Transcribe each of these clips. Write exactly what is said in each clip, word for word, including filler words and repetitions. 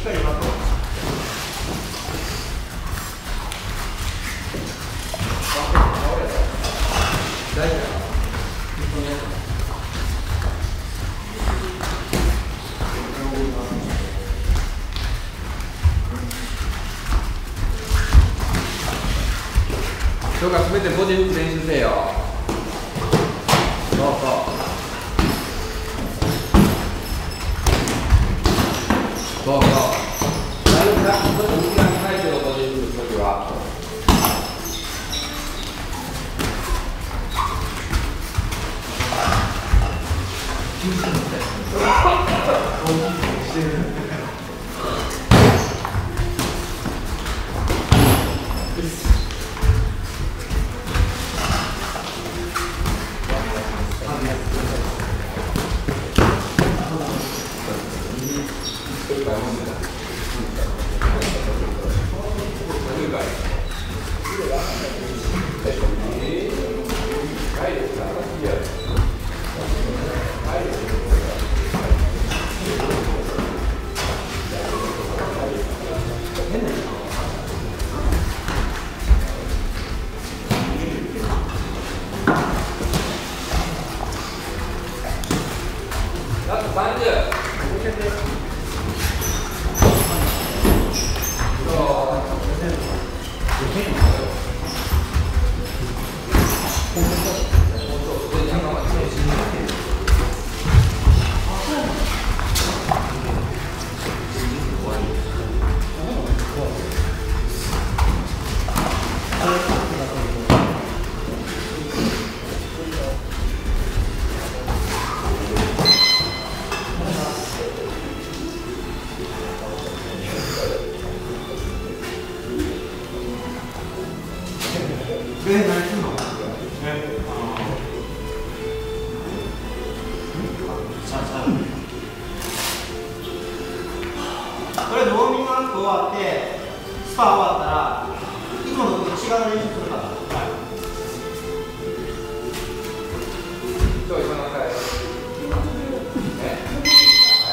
かり待とう。大丈夫。今日からすべてボディフック練習せよ。そうそう。そうそう。だいぶちょっと内側に入ってるボディフックするときは。これウォーミングアップ終わってスパ終わったらいつものと違う練習するから。はい。どう今の回。ね。はい。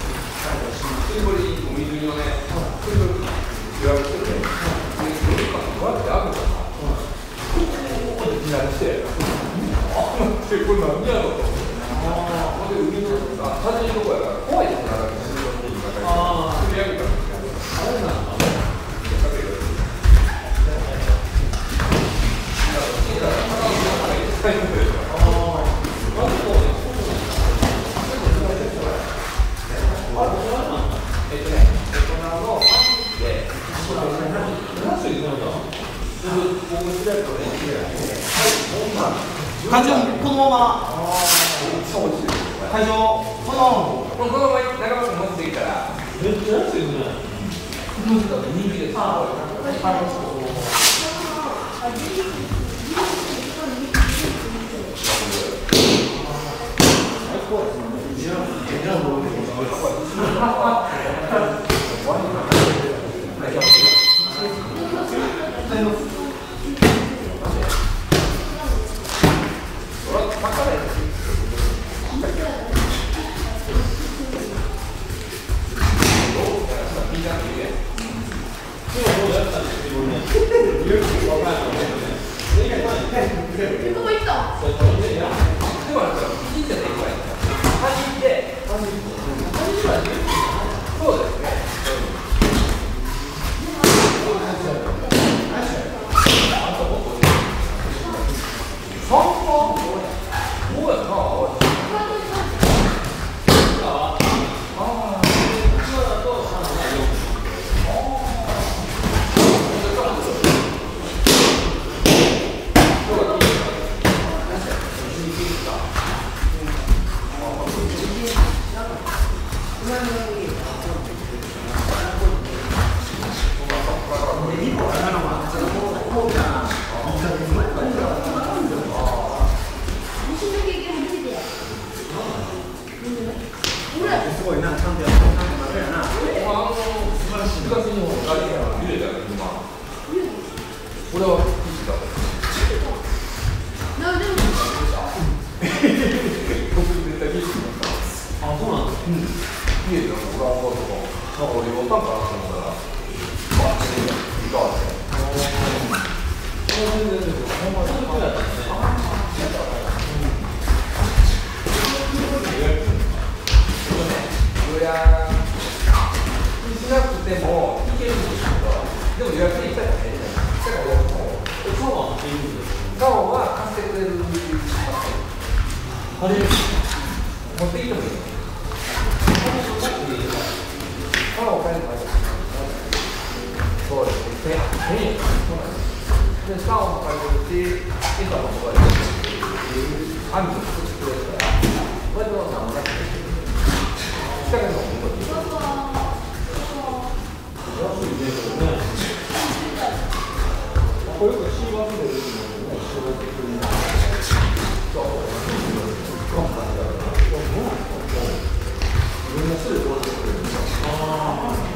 これいいお水のね、言われてて、 会場このまま会場このこのまま長松持ってきたらめっちゃ安いね。人気です。 すごいな、ちゃんとやってるな。 これはあ、そうなんですか。家でなんかブラウンとか、なんか俺ボタンかなと思ったら、バッチリいかがですか。予約しなくても行けるんですけど、でも予約で行ったら入れない。だからもう、カオは入れるんですか。カオは貸してくれるっていう。あれ持ってきてもいいの。カオを買えるから。そうですね。ペン、ペン。そうなんです。で、カオも買えるし、エタも買えるし、網も作ってくれるから、これでも何だって。だけど、本当に。安いね、これね。これよくシーバスで売るのもね、仕事的に。そう。カンパニーだから。みんなすぐこうやってくれる。ああ。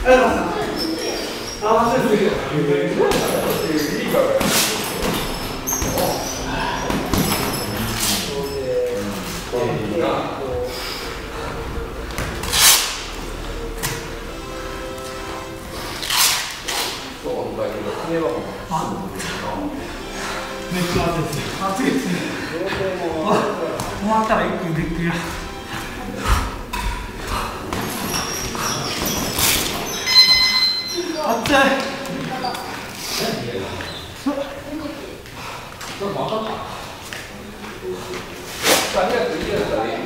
ありがとうございます。あ、面白い。めっちゃ暑いです。暑いですね。終わったら一気にびっくりだ。暑い。 何やっていいやつだね。